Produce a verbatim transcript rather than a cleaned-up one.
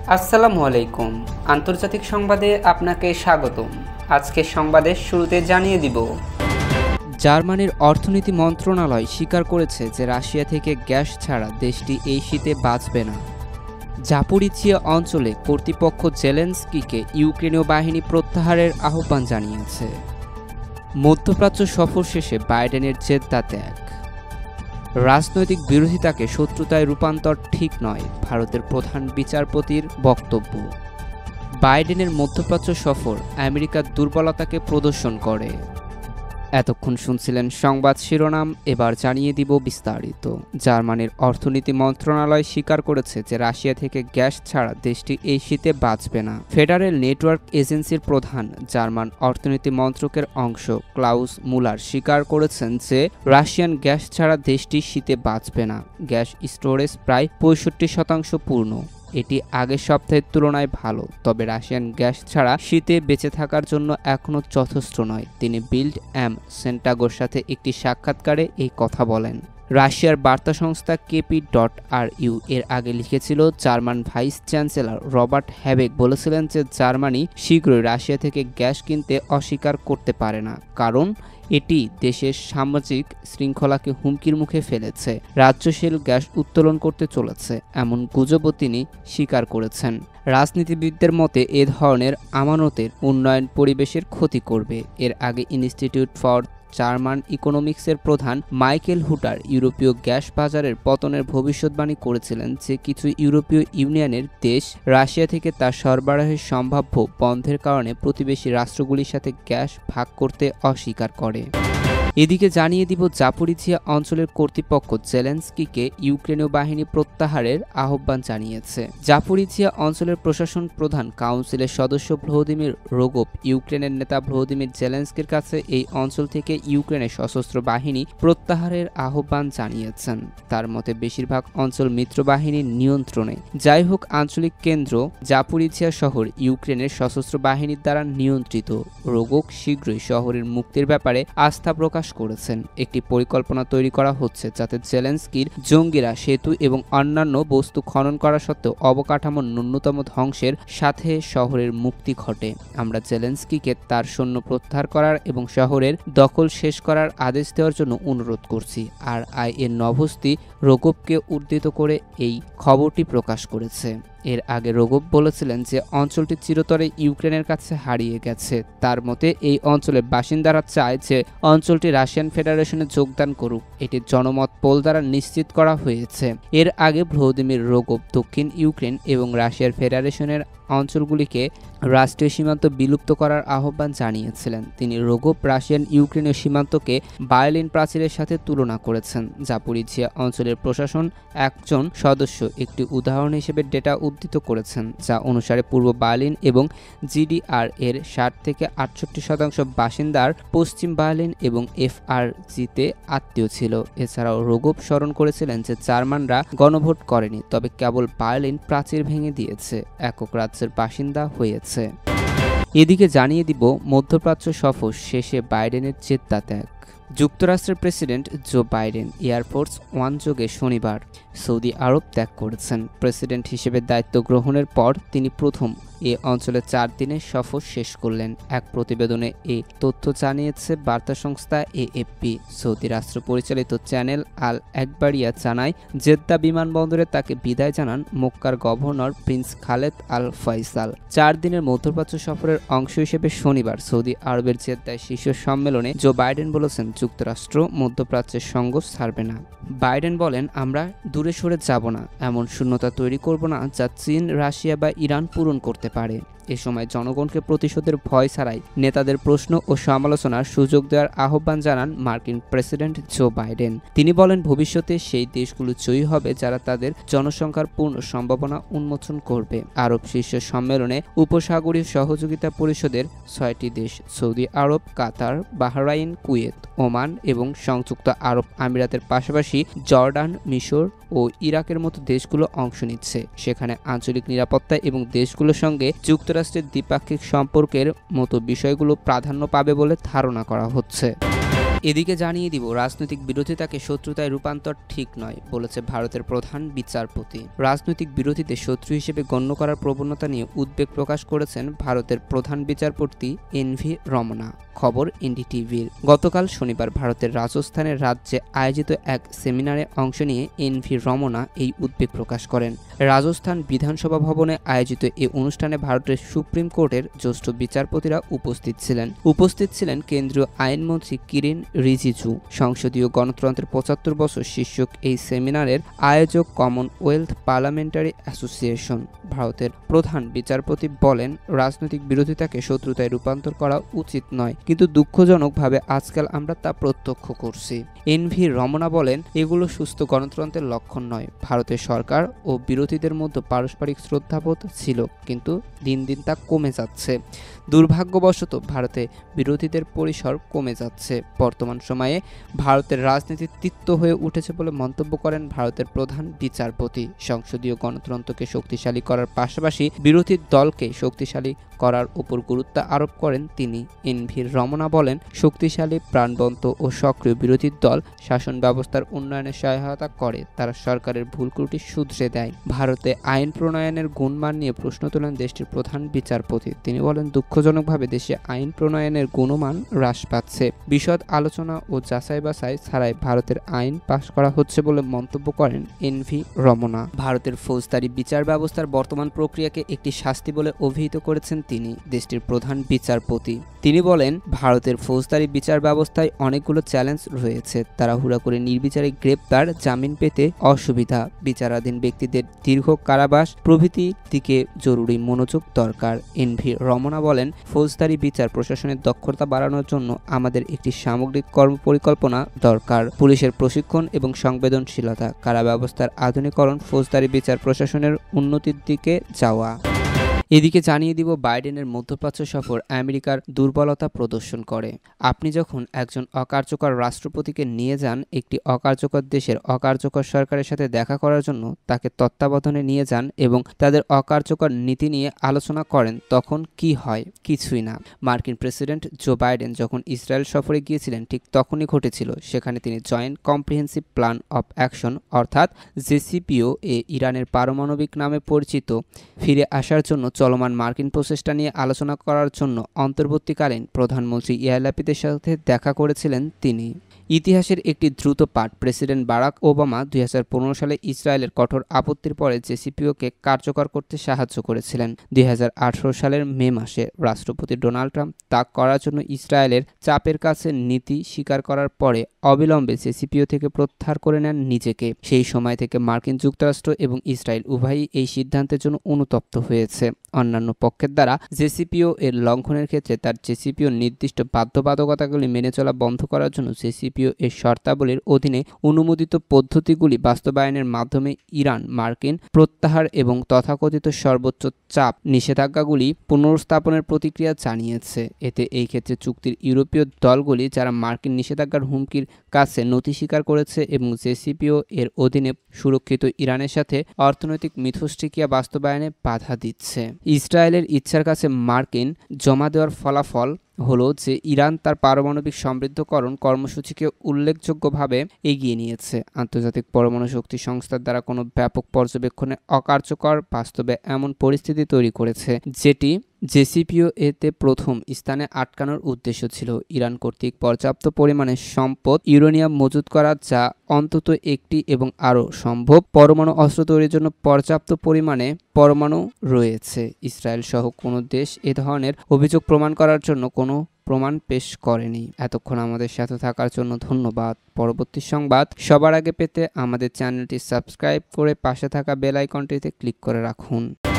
আসসালামু আলাইকুম। আন্তর্জাতিক সংবাদে আপনাকে স্বাগতম। আজকের সংবাদের শুরুতে জানিয়ে দিব, জার্মানির অর্থনীতি মন্ত্রণালয় স্বীকার করেছে যে রাশিয়া থেকে গ্যাস ছাড়া দেশটি এই শীতে বাঁচবে না। জাপোরিজিয়া অঞ্চলে কর্তৃপক্ষ জেলেনস্কিকে ইউক্রেনীয় বাহিনী প্রত্যাহারের আহ্বান জানিয়েছে। মধ্যপ্রাচ্য সফর শেষে বাইডেনের জেদ্দা ত্যাগ। রাজনৈতিক বিরোধিতাকে শত্রুতায় রূপান্তর ঠিক নয়, ভারতের প্রধান বিচারপতির বক্তব্য। বাইডেনের মধ্যপ্রাচ্য সফর আমেরিকার দুর্বলতাকে প্রদর্শন করে। এতক্ষণ শুনছিলেন সংবাদ শিরোনাম, এবার জানিয়ে দিব বিস্তারিত। জার্মানির অর্থনীতি মন্ত্রণালয় স্বীকার করেছে যে রাশিয়া থেকে গ্যাস ছাড়া দেশটি এই শীতে বাঁচবে না। ফেডারেল নেটওয়ার্ক এজেন্সির প্রধান জার্মান অর্থনীতি মন্ত্রকের অংশ ক্লাউস মুলার স্বীকার করেছেন যে রাশিয়ান গ্যাস ছাড়া দেশটি শীতে বাঁচবে না। গ্যাস স্টোরেজ প্রায় পঁয়ষট্টি শতাংশ পূর্ণ। এটি আগের সপ্তাহের তুলনায় ভালো, তবে রাশিয়ান গ্যাস ছাড়া শীতে বেঁচে থাকার জন্য এখনও যথেষ্ট নয়। তিনি বিল্ড এম সেন্টাগোর সাথে একটি সাক্ষাৎকারে এই কথা বলেন। রাশিয়ার বার্তা সংস্থা কেপি ডট আর ইউ এর আগে লিখেছিল, German vice chancellor Robert Habeck বলেছিলেন যে জার্মানি শীঘ্রই রাশিয়া থেকে গ্যাস কিনতে অস্বীকার করতে পারে না, কারণ এটি দেশের সামাজিক শৃঙ্খলাকে হুমকির মুখে ফেলেছে। রাজ্যশীল গ্যাস উত্তোলন করতে চলেছে, এমন গুজবও তিনি স্বীকার করেছেন। রাজনীতিবিদদের মতে এ ধরনের আমানতের উন্নয়ন পরিবেশের ক্ষতি করবে। এর আগে ইনস্টিটিউট ফর জার্মান ইকোনমিক্সের প্রধান মাইকেল হুটার ইউরোপীয় গ্যাস বাজারের পতনের ভবিষ্যৎবাণী করেছিলেন যে কিছু ইউরোপীয় ইউনিয়নের দেশ রাশিয়া থেকে তার সরবরাহের সম্ভাব্য বন্ধের কারণে প্রতিবেশী রাষ্ট্রগুলির সাথে গ্যাস ভাগ করতে অস্বীকার করে। এদিকে জানিয়ে দিব, জাপোরিজিয়া অঞ্চলের কর্তৃপক্ষ জেলেনস্কিকে ইউক্রেনীয় বাহিনী প্রত্যাহারের আহ্বান জানিয়েছে। জাপোরিজিয়া অঞ্চলের প্রশাসন প্রধান কাউন্সিলের সদস্য ভ্লাদিমির রোগোভ ইউক্রেনের নেতা ভ্লাদিমির জেলেনস্কির কাছে এই অঞ্চল থেকে ইউক্রেনের সশস্ত্র বাহিনী প্রত্যাহারের আহ্বান জানিয়েছেন। তার মতে বেশিরভাগ অঞ্চল মিত্রবাহিনীর নিয়ন্ত্রণে। যাই হোক, আঞ্চলিক কেন্দ্র জাপোরিজিয়া শহর ইউক্রেনের সশস্ত্র বাহিনীর দ্বারা নিয়ন্ত্রিত। রোগোভ শীঘ্রই শহরের মুক্তির ব্যাপারে আস্থা প্রকাশ করেছেন। একটি পরিকল্পনা তৈরি করা হচ্ছে যাতে জেলেনস্কির জঙ্গিরা সেতু এবং অন্যান্য বস্তু খনন করা সত্ত্বেও অবকাঠামোর ন্যূনতম ধ্বংসের সাথে শহরের মুক্তি ঘটে। আমরা জেলেনস্কিকে তার সৈন্য প্রত্যাহার করার এবং শহরের দখল শেষ করার আদেশ দেওয়ার জন্য অনুরোধ করছি। আর আই এর নভস্তি রোগোভকে উদ্ধৃত করে এই খবরটি প্রকাশ করেছে। এর আগে রোগোভ বলেছিলেন যে অঞ্চলটি চিরতরে ইউক্রেনের কাছে হারিয়ে গেছে। তার মতে এই অঞ্চলের বাসিন্দারা চায় যে অঞ্চলটি রাশিয়ান ফেডারেশনে যোগদান করুক। এটি জনমত পোল দ্বারা নিশ্চিত করা হয়েছে। এর আগে ভ্লাদিমির রোগোভ দক্ষিণ ইউক্রেন এবং রাশিয়ার ফেডারেশনের অঞ্চলগুলিকে রাষ্ট্রীয় সীমান্ত বিলুপ্ত করার আহ্বান জানিয়েছিলেন। তিনি রোগোভ রাশিয়ান ইউক্রেনীয় সীমান্তকে বার্লিন প্রাচীরের সাথে তুলনা করেছেন। জাপোরিজিয়া অঞ্চলের প্রশাসন একজন সদস্য একটি উদাহরণ হিসেবে ডেটা উদ্ধৃত করেছেন, যা অনুসারে পূর্ব বার্লিন এবং জিডিআর এর ষাট থেকে আটষট্টি শতাংশ বাসিন্দার পশ্চিম বার্লিন এবং এফআরজিতে আত্মীয় ছিল। এছাড়াও রোগোভ স্মরণ করেছিলেন যে জার্মানরা গণভোট করেনি, তবে কেবল বার্লিন প্রাচীর ভেঙে দিয়েছে, একক রাজ্যের বাসিন্দা হয়েছে। এদিকে জানিয়ে দিব, মধ্যপ্রাচ্য সফর শেষে বাইডেনের জেদ্দা ত্যাগ। যুক্তরাষ্ট্রের president Joe Biden air force one যোগে শনিবার সৌদি আরব ত্যাগ করেছেন। প্রেসিডেন্ট হিসেবে দায়িত্ব গ্রহণের পর তিনি প্রথম এ অঞ্চলে চার দিনের সফর শেষ করলেন। এক প্রতিবেদনে এই তথ্য জানিয়েছে বার্তা সংস্থা এএফপি। সৌদি রাষ্ট্র পরিচালিত চ্যানেল আল একবারিয়া জানায়, জেদ্দা বিমানবন্দরে তাকে বিদায় জানান মক্কার governor prince Khaled Al Faisal. চার দিনের মধ্যপ্রাচ্য সফরের অংশ হিসেবে শনিবার সৌদি আরবের জেদ্দায় শীর্ষ সম্মেলনে জো বাইডেন বলেছেন, যুক্তরাষ্ট্র মধ্যপ্রাচ্যের সঙ্গ ছাড়বে না। বাইডেন বলেন, আমরা দূরে সরে যাব না, এমন শূন্যতা তৈরি করব না যা চীন, রাশিয়া বা ইরান পূরণ করতে পারে। এ সময় জনগণকে প্রতিশোধের ভয় ছাড়াই নেতাদের প্রশ্ন ও সমালোচনার সুযোগ দেওয়ার আহ্বান জানান মার্কিন প্রেসিডেন্ট জো বাইডেন। তিনি বলেন, ভবিষ্যতে সেই দেশগুলো জয়ী হবে যারা তাদের জনসংখ্যার পূর্ণ সম্ভাবনা উন্মোচন করবে। আরব শীর্ষ সম্মেলনে উপসাগরীয় সহযোগিতা পরিষদের ছয়টি দেশ Saudi Arab, Qatar, Bahrain, Kuwait, Oman এবং সংযুক্ত আরব আমিরাতের পাশাপাশি জর্ডান, মিশর ও ইরাকের মতো দেশগুলো অংশ নিচ্ছে। সেখানে আঞ্চলিক নিরাপত্তা এবং দেশগুলোর সঙ্গে যুক্তরাষ্ট্রের দ্বিপাক্ষিক সম্পর্কের মতো বিষয়গুলো প্রাধান্য পাবে বলে ধারণা করা হচ্ছে। এদিকে জানিয়ে দিব রাজনৈতিক বিরোধিতাকে শত্রুতায় রূপান্তর ঠিক নয় বলেছে ভারতের প্রধান বিচারপতি। রাজনৈতিক বিরোধীদের শত্রু হিসেবে গণ্য করার প্রবণতা নিয়ে উদ্বেগ প্রকাশ করেছেন ভারতের প্রধান বিচারপতি এন ভি রমনা। খবর এনডিটিভির। গতকাল শনিবার ভারতের রাজস্থানের রাজ্যে আয়োজিত এক সেমিনারে অংশ নিয়ে এন ভি রমনা এই উদ্বেগ প্রকাশ করেন। রাজস্থান বিধানসভা ভবনে আয়োজিত এই অনুষ্ঠানে ভারতের সুপ্রিম কোর্টের জ্যেষ্ঠ বিচারপতিরা উপস্থিত ছিলেন। উপস্থিত ছিলেন কেন্দ্রীয় আইনমন্ত্রী কিরেন রিজিজু। সংসদীয় গণতন্ত্রের পঁচাত্তর বছর শীর্ষক এই সেমিনারের আয়োজক কমনওয়েলথ পার্লামেন্টারি অ্যাসোসিয়েশন। ভারতের প্রধান বিচারপতি বলেন, রাজনৈতিক বিরোধিতাকে শত্রুতায় রূপান্তর করা উচিত নয়, কিন্তু দুঃখজনকভাবে আজকাল আমরা তা প্রত্যক্ষ করছি। এন ভি রমনা বলেন, এগুলো সুস্থ গণতন্ত্রের লক্ষণ নয়। ভারতের সরকার ও বিরোধীদের মধ্যে পারস্পরিক শ্রদ্ধাবোধ ছিল, কিন্তু দিন দিন তা কমে যাচ্ছে। দুর্ভাগ্যবশত ভারতে বিরোধীদের পরিসর কমে যাচ্ছে। বর্তমান সময়ে ভারতের রাজনীতি তিক্ত হয়ে উঠেছে বলে মন্তব্য করেন ভারতের প্রধান বিচারপতি। সংসদীয় গণতন্ত্রকে শক্তিশালী করার পাশাপাশি বিরোধী দলকে শক্তিশালী করার উপর গুরুত্ব আরোপ করেন তিনি। এন ভি রমনা বলেন, শক্তিশালী, প্রাণবন্ত ও সক্রিয় বিরোধী দল শাসন ব্যবস্থার উন্নয়নে সহায়তা করে, তারা সরকারের ভুল ত্রুটি শুধরে দেয়। ভারতে আইন প্রণয়নের গুণমান নিয়ে প্রশ্ন তোলেন দেশটির প্রধান বিচারপতি। তিনি বলেন, দুঃখজনকভাবে দেশে আইন প্রণয়নের গুণমান হ্রাস পাচ্ছে। বিশদ আলোচনা ও যাচাই বাছাই ছাড়াই ভারতের আইন পাশ করা হচ্ছে বলে মন্তব্য করেন এন ভি রমনা। ভারতের ফৌজদারি বিচার ব্যবস্থার বর্তমান প্রক্রিয়াকে একটি শাস্তি বলে অভিহিত করেছেন তিনি। দেশটির প্রধান বিচারপতি তিনি বলেন, ভারতের ফৌজদারি বিচার ব্যবস্থায় অনেকগুলো চ্যালেঞ্জ রয়েছে। তাড়াহুড়া করে নির্বিচারে গ্রেপ্তার, জামিন পেতে অসুবিধা, বিচারাধীন ব্যক্তিদের দীর্ঘ কারাবাস প্রভৃতির দিকে জরুরি মনোযোগ দরকার। এন ভি রমনা বলেন, ফৌজদারি বিচার প্রশাসনের দক্ষতা বাড়ানোর জন্য আমাদের একটি সামগ্রিক কর্মপরিকল্পনা দরকার। পুলিশের প্রশিক্ষণ এবং সংবেদনশীলতা, কারা ব্যবস্থার আধুনিকরণ, ফৌজদারি বিচার প্রশাসনের উন্নতির দিকে যাওয়া। এদিকে জানিয়ে দিব বাইডেনের মধ্যপ্রাচ্য সফর আমেরিকার দুর্বলতা প্রদর্শন করে। আপনি যখন একজন অকার্যকর রাষ্ট্রপতিকে নিয়ে যান একটি অকার্যকর দেশের অকার্যকর সরকারের সাথে দেখা করার জন্য, তাকে তত্ত্বাবধানে নিয়ে যান এবং তাদের অকার্যকর নীতি নিয়ে আলোচনা করেন, তখন কি হয়? কিছুই না। মার্কিন প্রেসিডেন্ট জো বাইডেন যখন ইসরায়েল সফরে গিয়েছিলেন ঠিক তখনই ঘটেছিল। সেখানে তিনি joint comprehensive plan of action অর্থাৎ জেসিপিও এ ইরানের পারমাণবিক নামে পরিচিত ফিরে আসার জন্য চলমান মার্কিন প্রচেষ্টা নিয়ে আলোচনা করার জন্য অন্তর্বর্তীকালীন প্রধানমন্ত্রী ইয়ার লাপিদের সাথে দেখা করেছিলেন তিনি। ইতিহাসের একটি দ্রুত পাঠ, প্রেসিডেন্ট বারাক ওবামা দুই হাজার পনেরো সালে ইসরায়েলের কঠোর আপত্তির পরে জেসিপিওকে কার্যকর করতে সাহায্য করেছিলেন। দুই হাজার আঠারো সালের মে মাসে রাষ্ট্রপতি ডোনাল্ড ট্রাম্প তা করার জন্য ইসরায়েলের চাপের কাছে নীতি স্বীকার করার পরে অবিলম্বে জেসিপিও থেকে প্রত্যাহার করে নেন নিজেকে। সেই সময় থেকে মার্কিন যুক্তরাষ্ট্র এবং ইসরায়েল উভয়ই এই সিদ্ধান্তের জন্য অনুতপ্ত হয়েছে। অন্যান্য পক্ষের দ্বারা জেসিপিও এর লঙ্ঘনের ক্ষেত্রে তার জেসিপিও নির্দিষ্ট বাধ্যবাধকতাগুলি মেনে চলা বন্ধ করার জন্য জেসিপিও এর শর্তাবলীর অধীনে অনুমোদিত পদ্ধতিগুলি বাস্তবায়নের মাধ্যমে ইরান মার্কিন প্রত্যাহার এবং তথাকথিত সর্বোচ্চ চাপ নিষেধাজ্ঞাগুলি পুনর্স্থাপনের প্রতিক্রিয়া জানিয়েছে। এতে এই ক্ষেত্রে চুক্তির ইউরোপীয় দলগুলি যারা মার্কিন নিষেধাজ্ঞার হুমকির কাছে নথি স্বীকার করেছে এবং জেসিপিও এর অধীনে সুরক্ষিত ইরানের সাথে অর্থনৈতিক মিথস্ক্রিয়া বাস্তবায়নে বাধা দিচ্ছে। ইসরায়েলের ইচ্ছার কাছে মার্কিন জমা দেওয়ার ফলাফল হলো যে ইরান তার পারমাণবিক সমৃদ্ধকরণ কর্মসূচিকে উল্লেখযোগ্যভাবে এগিয়ে নিয়েছে। আন্তর্জাতিক পরমাণু শক্তি সংস্থার দ্বারা কোনো ব্যাপক পর্যবেক্ষণে অকার্যকর বাস্তবে এমন পরিস্থিতি তৈরি করেছে, যেটি জেসিপিও এতে প্রথম স্থানে আটকানোর উদ্দেশ্য ছিল। ইরান কর্তৃক পর্যাপ্ত পরিমাণে সম্পদ ইউরেনিয়াম মজুত করা, যা অন্তত একটি এবং আরও সম্ভব পরমাণু অস্ত্র তৈরির জন্য পর্যাপ্ত পরিমাণে পরমাণু রয়েছে। ইসরায়েল সহ কোনো দেশ এ ধরনের অভিযোগ প্রমাণ করার জন্য কোনো প্রমাণ পেশ করেনি। এতক্ষণ আমাদের সাথে থাকার জন্য ধন্যবাদ। পরবর্তী সংবাদ সবার আগে পেতে আমাদের চ্যানেলটি সাবস্ক্রাইব করে পাশে থাকা বেল আইকনটিতে ক্লিক করে রাখুন।